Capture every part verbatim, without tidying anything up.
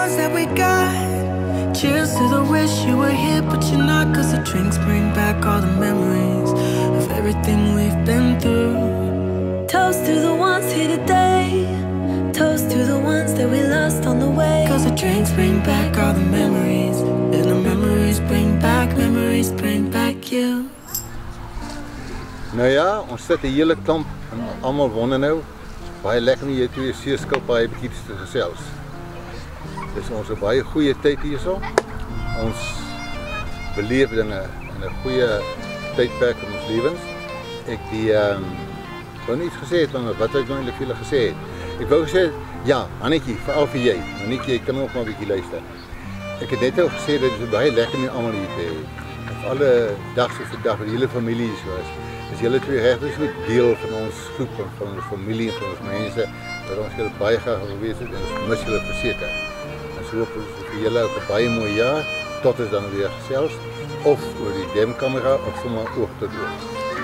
ones that we got. Cheers to the wish you were here but you're not, cause the drinks bring back all the memories of everything we've been through. Toast to the ones here today, toast to the ones that we lost on the way, cause the drinks bring back all the memories, and the memories bring back, memories bring back you. Nou ja, ons sit 'n hele klomp en almal wonder nou. Baie lekker om jy twee seeskilpaaie bietjie te gesels. Dis ons 'n baie goeie tyd hierso. Ons beleef dinge in 'n goeie tydperk in ons lewens. Ek die ehm um, wou nie iets gesê het maar wat ek nou eintlik vir julle gesê het. Ek wou gesê ja, Annetjie, veral vir jy. Annetjie, jy kan ook maar 'n bietjie luister. Ek het net al gesê dat dit baie lekker om almal hier te hê. Op alle dag so vir dag, die hele familie is was. Dis julle twee regtig so deel van ons groep en van ons familie en van ons mense wat ons julle baie graag wil wees en ons mis julle verseker. Ons hoop vir julle ook 'n baie mooi jaar tot ons dan weer gesels of oor die demkamera of sommer oog tot oog.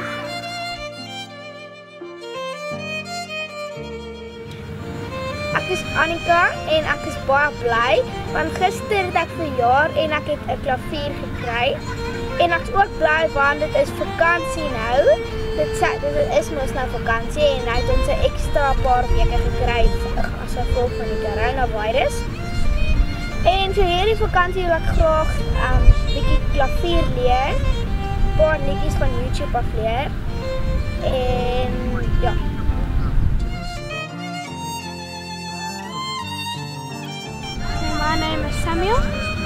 Ek is Annika en ek is baie bly want gister het ek verjaar en ek het 'n klavier gekry. En ek is ook bly want dit is vakansie nou. Dit sê dit is mos nou vakansie en hy het ons 'n ekstra paar weke gekry as gevolg van die coronavirus. En vir hierdie vakansie wil ek graag 'n um, bietjie klavier leer. 'n Paar liedjies van YouTube af leer. En ja. My name is Samuel.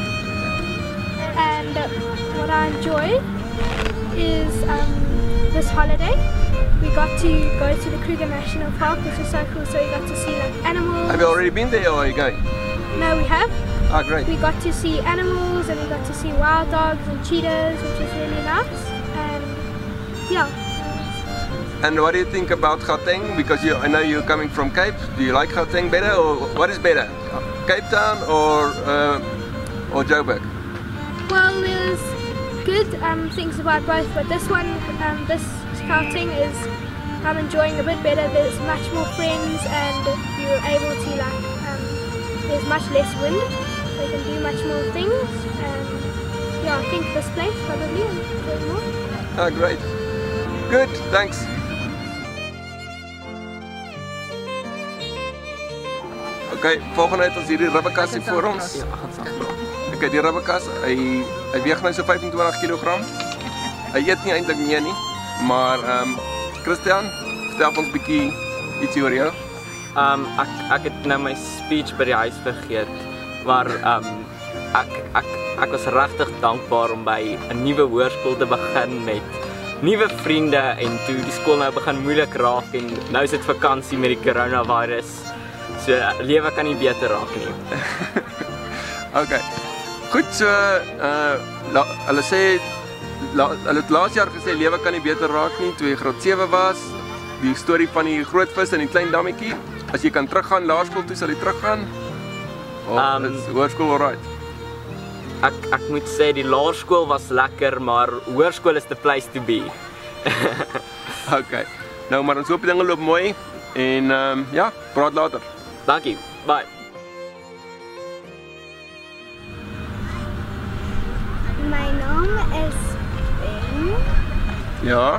And what I enjoy is um, this holiday. We got to go to the Kruger National Park, which is so cool. So we got to see like animals. Have you already been there or are you going? No, we have. Ah, great. We got to see animals and we got to see wild dogs and cheetahs, which was really nice. And yeah. And what do you think about Gauteng? Because you, I know you're coming from Cape. Do you like Gauteng better or what is better? Cape Town or uh, or Joburg? Well, there's good um, things about both, but this one, um, this Gauteng is, I'm enjoying a bit better. There's much more friends and you're able to like, um, there's much less wind, so you can do much more things. And yeah, I think this place probably I'm enjoying more. Ah, great. Good, thanks. Okay, volgende het ons hierdie ribbekassie voor ons. Okay, die ribbekas, hy, hy weeg nou so vyfentwintig kilogram. Hy eet nie eintlik meer nie, maar um, Christian, vertel ons bietjie ietsie oor jou. Um, ek, ek het nou my speech by die huis vergeet, maar um, ek, ek, ek was regtig dankbaar om by 'n nuwe hoërskool te begin met nuwe vriende en toe die skool nou begin moeilik raak en nou is dit vakansie met die coronavirus. So lewe kan nie beter raak nie. Okay. Goed, so uh la, hulle sê la, hulle het laas jaar gesê lewe kan nie beter raak nie toe jy graad sewe was. Die storie van die groot vis en die klein dammetjie. As jy kan teruggaan laerskool toe, sal jy teruggaan. Of um, is hoërskool alright? Ek ek moet sê die laerskool was lekker, maar hoërskool is the place to be. Okay. Nou maar ons hoop die dinge loop mooi en um, ja, praat later. Dankie. Bye. My naam is Ben. Ja.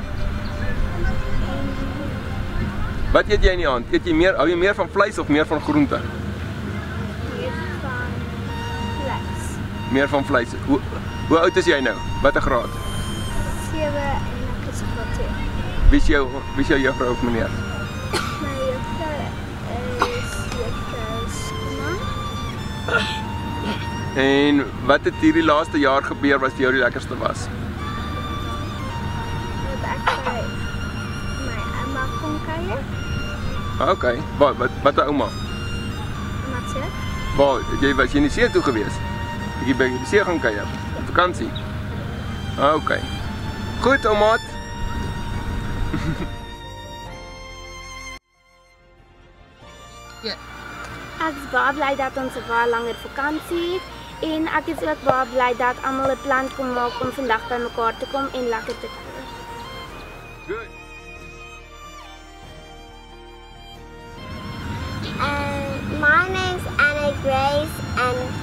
Wat eet jy in die aand? Eet jy meer, hou jy meer van vleis of meer van groente? Meer van vleis. Meer van vleis. Hoe, hoe oud is jy nou? Watter graad? sewe en ek is graad twee. Wie is jou, wie is jou juffrou of meneer? My juffrou is juffrou Skooman. En wat het hierdie laaste jaar gebeur wat vir jou die lekkerste was? Dat ek by my ouma kon kuier. Okay, wat wat wat 'n ouma? Ouma se. Waar, jy was jy in die see toe gewees? Jy by die see gaan kuier op vakansie. Okay. Goed, oumaat. Ja. Ek is baie bly dat ons 'n baie langer vakansie het en ek is ook baie bly dat almal 'n plan kon maak om vandag by mekaar te kom en lekker te kuier. Good. Uh, my name's Anna Grace and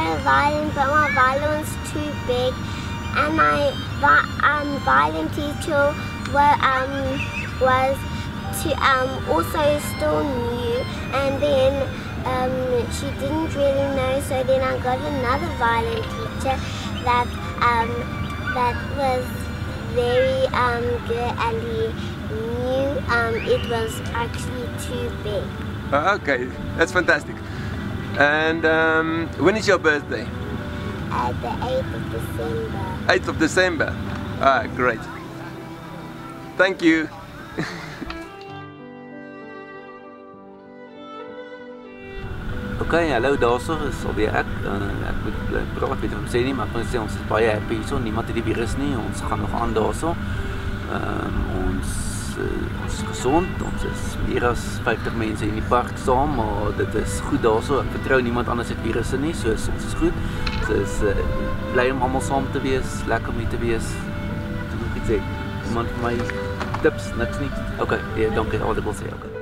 a violin, but my violin's too big, and my um, violin teacher were, um, was to, um, also still new, and then um, she didn't really know, so then I got another violin teacher that um, that was very um, good, and he knew um, it was actually too big. Uh, okay, that's fantastic. And um, when is your birthday? Uh, the eighth of December. eighth of December. Ah, great. Thank you. Oké, okay, hallo daarso, is alweer ek. Uh, ek moet praat, weet wat om sê nie, maar ek wil sê ons is baie happy hierso, niemand het die virus nie, ons gaan nog aan daarso. Um, ons, uh, ons is gezond, ons is meer as vyftig mense in die park saam, maar dit is goed daarso. Ek vertrou niemand anders het virusse nie, so is, ons is goed. So is uh, bly om almal saam te wees, lekker om hier te wees. Wat moet ek sê? Iemand vir my tips, niks nie. Oké, okay, ja, dankie, al dit wil sê, oké. Okay.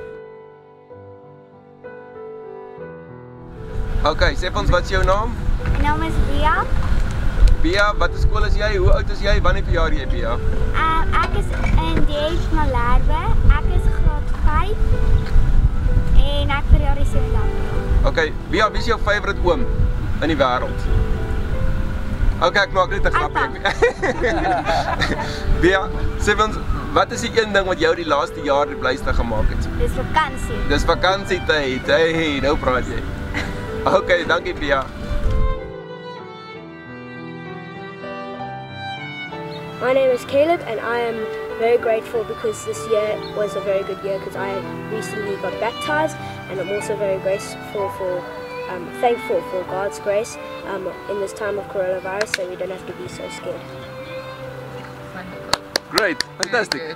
Oké, okay, sê vir ons, wat is jou naam? My naam is Bia. Bia, wat is skool is jy? Hoe oud is jy? Wanneer verjaar jy, Bia? Uh, ek is in D H Malherbe. Ek is graad vyf en ek verjaar die sewende April. Oké, okay, Bia, wie is jou favourite oom in die wêreld? Oké, okay, ek maak net 'n grapjie. Bia, sê vir ons, wat is die een ding wat jou die laaste jaar die blyste gemaak het? Dis vakansie. Dis vakansietyd. Hey, nou praat jy. Oké, okay, dankie Pia. My name is Caleb and I am very grateful because this year was a very good year because I recently got baptized, and I'm also very grateful for, um, thankful for God's grace um, in this time of coronavirus, so we don't have to be so scared. Great, fantastic.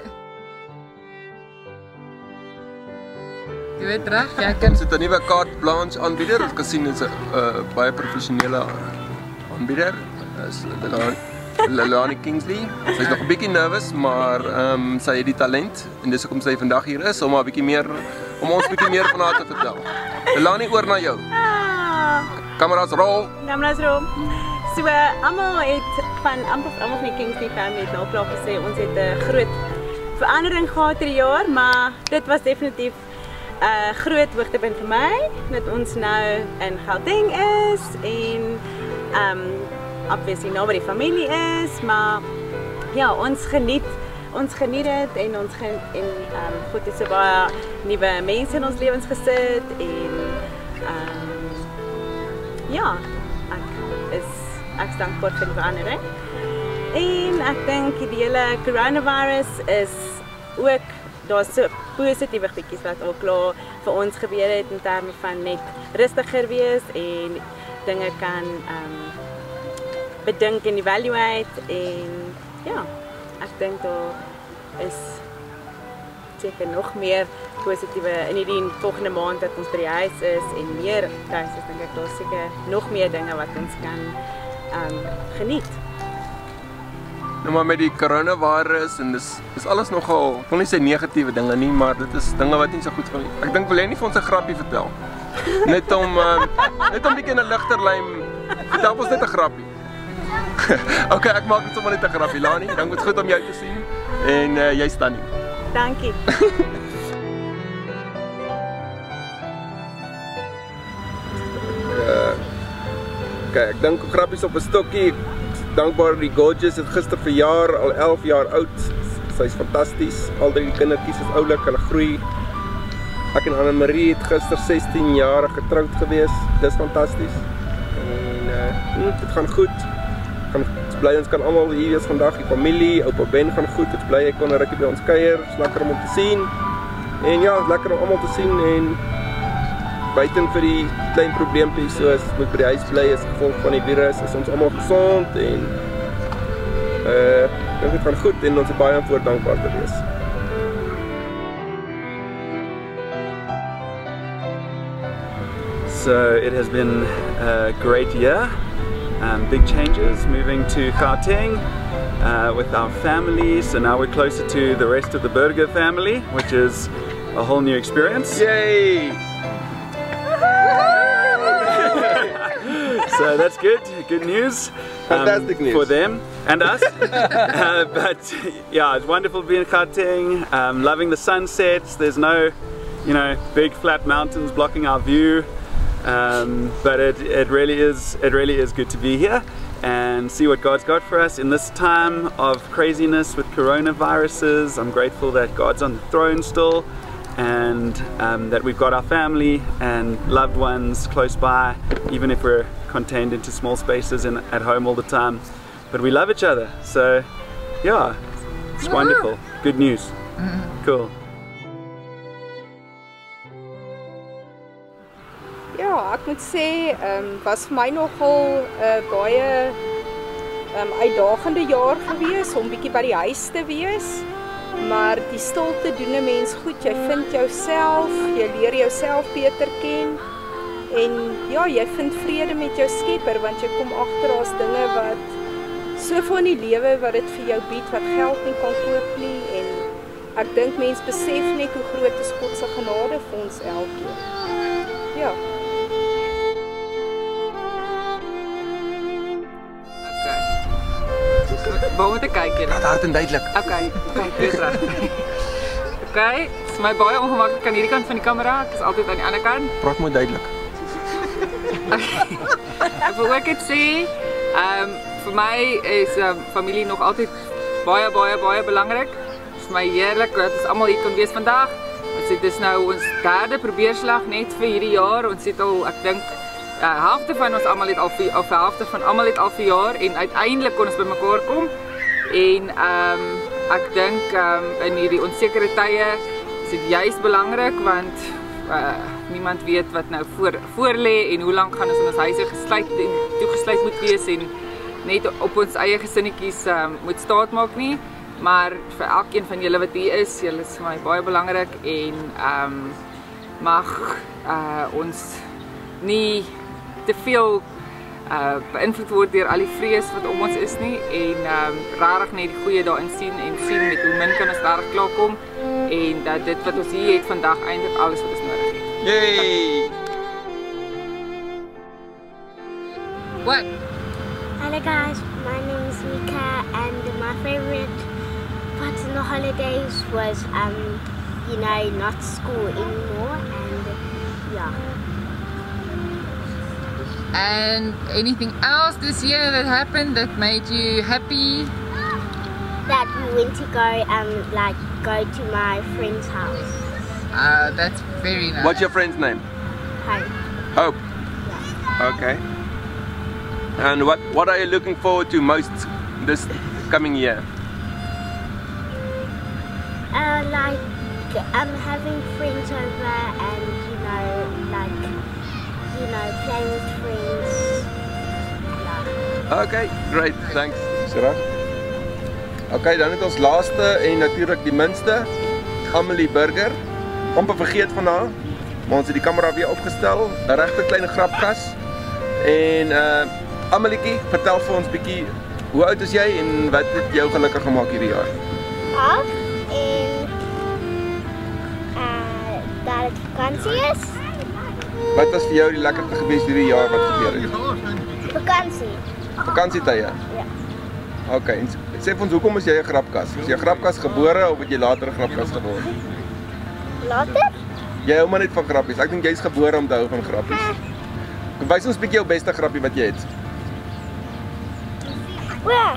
Jy weet reg, jy kan ons het 'n nuwe carte blanche aanbieder. Ons kan sien dit is 'n uh, baie professionele aanbieder. Dis Lelani Kingsley. Sy is nog 'n bietjie nervous, maar ehm um, sy het die talent en dis hoekom sy vandag hier is om 'n bietjie meer om ons bietjie meer van haar te vertel. Lelani, oor na jou. Kameras rol. Kameras rol. So almal het van amper almal van die Kingsley family het nou klaar gesê ons het 'n groot verandering gehad hierdie jaar, maar dit was definitief 'n uh, groot hoogtepunt vir my dat ons nou in Gauteng is en um obviously nou by die familie is, maar ja, ons geniet ons geniet dit en ons gen en um goed het so baie nuwe mense in ons lewens gesit en um ja, ek is ek is dankbaar vir die verandering. En ek dink die hele coronavirus is ook daar's so positiewe goedjies wat ook klaar vir ons gebeur het in terme van net rustiger wees en dinge kan um, bedink en evaluate en ja, ek dink daar is seker nog meer positiewe in hierdie volgende maand dat ons by die huis is en meer thuis is, dink ek daar's seker nog meer dinge wat ons kan um, geniet. Nou maar met die coronavirus en dis is alles nogal, ek wil nie sê negatiewe dinge nie, maar dit is dinge wat nie so goed van. Ek dink wil jy nie vir ons 'n grappie vertel. Net om um, net om bietjie 'n ligter lyn. Vertel ons net 'n grappie. Okay, ek maak dit sommer net 'n grappie, Lani. Dan moet goed om jou te sien en uh, jy staan nie. Dankie. uh, okay, ek dink grappies op 'n stokkie. Dankbaar die Gorgeous het gister verjaar, al elf jaar oud. Sy's fantasties. Al drie kindertjies is oulik, hulle groei. Ek en Anne-Marie het gister sestien jaar getroud gewees. Dis fantasties. En uh, dit gaan goed. Gaan bly ons kan almal hier wees vandag, die familie, oupa Ben gaan goed. Ons bly hy kon 'n rukkie by ons kuier. Dis lekker om hom te sien. En ja, is lekker om almal te sien en buiten vir die klein probleempies soos moet by die huis bly as gevolg van die virus, is ons almal gesond en uh, dink dit gaan goed en ons is baie voor dankbaar te wees. So it has been a great year, um, big changes, moving to Gauteng uh, with our family, so now we're closer to the rest of the Burger family, which is a whole new experience. Yay! So So that's good, good news. Um, Fantastic news. For them and us. uh, but yeah, it's wonderful being in Gauteng, um, loving the sunsets. There's no, you know, big flat mountains blocking our view. Um, but it, it really is, it really is good to be here and see what God's got for us in this time of craziness with coronaviruses. I'm grateful that God's on the throne still, and um, that we've got our family and loved ones close by, even if we're contained into small spaces and at home all the time. But we love each other, so yeah, it's wonderful. Good news. Cool. Ja, ek moet sê, um, was vir my nogal 'n uh, baie um, uitdagende jaar gewees om bietjie by die huis te wees. Maar die stilte doen 'n mens goed. Jy vind jouself, jy leer jouself beter ken. En ja, jy vind vrede met jou Skepper, want jy kom agter daar's dinge wat soveel in die lewe wat dit vir jou bied wat geld nie kan koop nie. En ek dink mens besef net hoe groot is God se genade vir ons elkeen. Ja. Waar moet ek kyk hier? Dat hard en duidelik. Okay, okay, dis reg. Okay, dit is my baie ongemaklik aan hierdie kant van die kamera. Ek is altyd aan die ander kant. Praat mooi duidelik. Ek wil ook net sê, ehm um, vir my is um, familie nog altyd baie baie baie belangrik. Dit is my heerlik dat ons almal hier kon wees vandag. Ons het dis nou ons derde probeerslag net vir hierdie jaar. Ons het al, ek dink Uh, helfte van ons almal het al vir of helfte van almal het al vir jaar en uiteindelik kon ons bymekaar kom. En ehm um, ek dink ehm um, in hierdie onsekere tye is dit juis belangrik want uh, niemand weet wat nou voor voor lê en hoe lank gaan ons in ons huise gesluit en toegesluit moet wees en net op ons eie gesinnetjies um, moet staat maak nie. Maar vir elkeen van julle wat hier is, julle is vir my baie belangrik en ehm um, mag uh, ons nie te veel uh, beïnvloed word deur al die vrees wat om ons is nie en um, rarig net die goeie daarin sien en sien met hoe min kan ons daar klaarkom en dat dit wat ons hier het vandag eintlik alles wat ons nodig het. Yay! What? Hello guys, my name is Mika and my favorite part in the holidays was um, you know, not school anymore and yeah. And anything else this year that happened that made you happy? That we went to go um like go to my friend's house. Uh, that's very nice. What's your friend's name? Hope. Hope. Yeah. Okay. And what what are you looking forward to most this coming year? Uh, like um having friends over and you know like. You know, playing with friends. Yeah. Okay, great, thanks. Sarah. Okay, dan het ons laaste en natuurlik die minste, Amelie Burger. Amper vergeet van haar, maar ons het die kamera weer opgestel, 'n regte klein grapkas. En uh Amelietjie, vertel vir ons bietjie, hoe oud is jy en wat het jou gelukkig gemaak hierdie jaar? Ag, en uh dat dit vakansie is. Wat was vir jou die lekkerste gewees hierdie jaar wat gebeur het? Vakansie. Vakansietye? Ja. Okay, en sê vir ons, hoekom is jy 'n grapkas? Is jy 'n grapkas gebore of het jy later 'n grapkas geword? Later? Jy hou maar net van grappies. Ek dink jy's gebore om te hou van grappies. Kom wys ons 'n bietjie jou beste grappie wat jy het. Waar?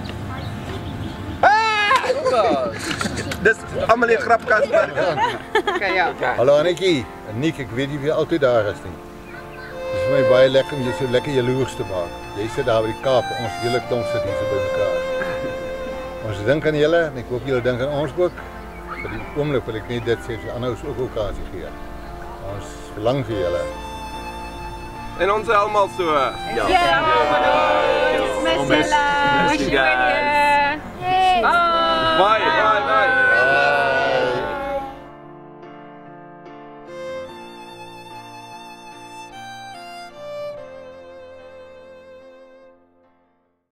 Ah! Dis Amelie grapkas. Okay, ja. Hallo Annetjie. Nick, ek weet nie wie altyd daar is nie. Dit is vir my baie lekker om jy so lekker jaloers te maak. Jy sit daar by die Kaap, ons hele klomp sit hier so by mekaar. Ons dink aan julle en ek hoop julle dink aan ons ook. Vir die oomblik wil ek net dit sê vir ander ook okasie gee. Ons verlang vir julle. En ons almal so. Ja. Ja. Miss julle. Miss you guys. Bye. Bye. Bye.